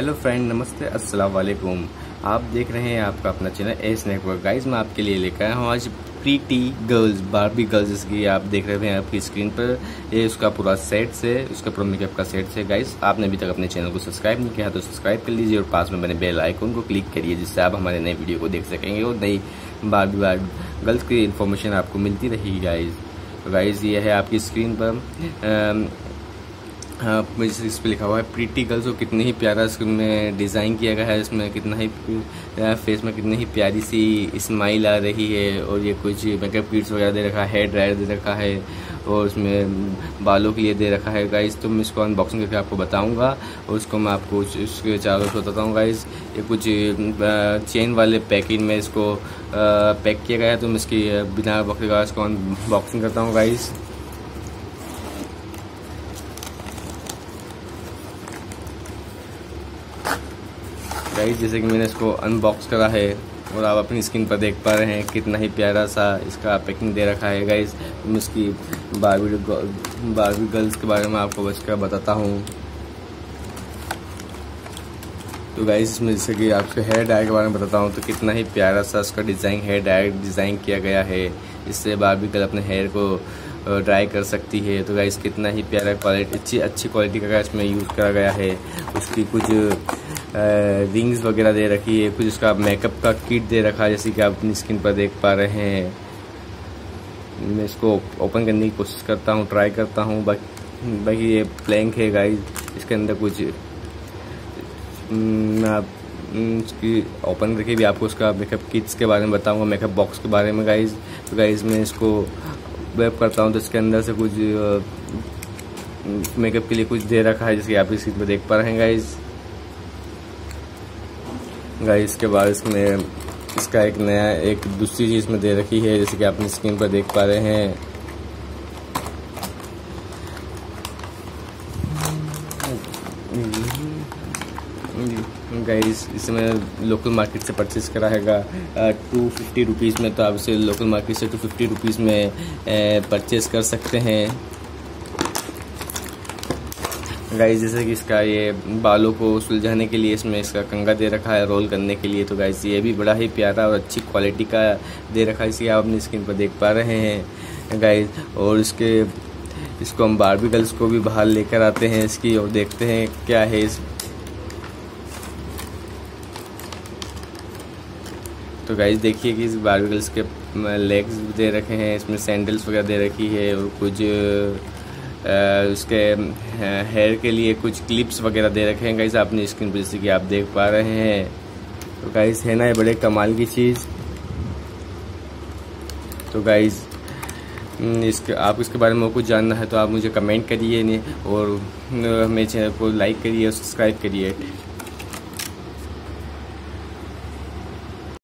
Hello friend, नमस्ते, अस्सलाम वालेकुम। आप देख रहे हैं आपका अपना चैनल एस नेटवर्क। गाइस, मैं आपके लिए लेकर आया हूँ आज प्रीटी गर्ल्स, बारबी गर्ल्स, जिसकी आप देख रहे हैं आपकी स्क्रीन पर। ये उसका पूरा सेट से, उसका पूरा मेकअप का सेट से। गाइस, आपने अभी तक अपने चैनल को सब्सक्राइब नहीं किया तो सब्सक्राइब कर लीजिए और पास में बने बेल आइकन को क्लिक करिए, जिससे आप हमारे नए वीडियो को देख सकेंगे और नई बारबी गर्ल्स की इन्फॉर्मेशन आपको मिलती रहेगी। गाइस, ये है आपकी स्क्रीन पर इस पे लिखा हुआ है प्रीटी गर्ल्स। और कितने ही प्यारा इसमें डिज़ाइन किया गया है, इसमें कितना ही फेस में कितनी ही प्यारी सी स्माइल आ रही है। और ये कुछ मेकअप किट्स वगैरह दे रखा है, हेयर ड्रायर दे रखा है और उसमें बालों के लिए दे रखा है। गाइस, तो मैं इसको अनबॉक्सिंग करके आपको बताऊंगा और उसको मैं आपको उसके चारों से बताता हूँ। गाइस, ये कुछ चेन वाले पैकेज में इसको पैक किया गया है, तो मैं इसकी बिना वक्त का इसको अनबॉक्सिंग करता हूँ। गाइस, जैसे कि मैंने इसको अनबॉक्स करा है और आप अपनी स्क्रीन पर देख पा रहे हैं कितना ही प्यारा सा इसका पैकिंग दे रखा है। गाइस, मैं इसकी बारबी गर्ल्स के बारे में आपको बचकर बताता हूँ। तो गाइस, इसमें जैसे कि आपको हेयर डायर के बारे में बताता हूँ, तो कितना ही प्यारा सा इसका डिज़ाइन, हेयर डायर डिज़ाइन किया गया है। इससे बारबी गर्ल अपने हेयर को ड्राई कर सकती है। तो गाइस, कितना ही प्यारा क्वालिटी, अच्छी क्वालिटी का इसमें यूज़ करा गया है। उसकी कुछ रिंग्स वगैरह दे रखी है, कुछ उसका मेकअप का किट दे रखा है, जैसे कि आप अपनी स्क्रीन पर देख पा रहे हैं। मैं इसको ओपन करने की कोशिश करता हूँ, ट्राई करता हूँ। बाकी ये प्लैंक है गाइस, इसके अंदर कुछ आप इसकी ओपन करके भी आपको उसका मेकअप किट्स के बारे में बताऊँगा, मेकअप बॉक्स के बारे में। गाइस, तो गाइस, मैं इसको वेब करता हूँ तो इसके अंदर से कुछ मेकअप के लिए कुछ दे रखा है, जैसे कि आप स्क्रीन पर देख पा रहे हैं। गाइस, के बाद इसमें इसका एक दूसरी चीज़ में दे रखी है, जैसे कि आप अपनी स्क्रीन पर देख पा रहे हैं। गाइस, इसमें लोकल मार्केट से परचेज करा हैगा 250 रुपीज़ में, तो आप इसे लोकल मार्केट से 250 रुपीज़ में परचेज कर सकते हैं। गाइस, जैसे कि इसका ये बालों को सुलझाने के लिए इसमें इसका कंघा दे रखा है रोल करने के लिए। तो गाइस, ये भी बड़ा ही प्यारा और अच्छी क्वालिटी का दे रखा है, इसे आप अपनी स्क्रीन पर देख पा रहे हैं गाइस। और इसको हम बारबी गर्ल्स को भी बाहर लेकर आते हैं इसकी, और देखते हैं क्या है इस। तो गाइस, देखिए कि इस बारबी गर्ल्स के लेग्स दे रखे हैं, इसमें सैंडल्स वगैरह दे रखी है और कुछ उसके हेयर के लिए कुछ क्लिप्स वगैरह दे रखे हैं। गाइस, अपनी स्क्रीन पर जैसे कि आप देख पा रहे हैं। तो गाइस, है ना ये बड़े कमाल की चीज़। तो गाइस, आप इसके बारे में कुछ जानना है तो आप मुझे कमेंट करिए और मेरे चैनल को लाइक करिए और सब्सक्राइब करिए।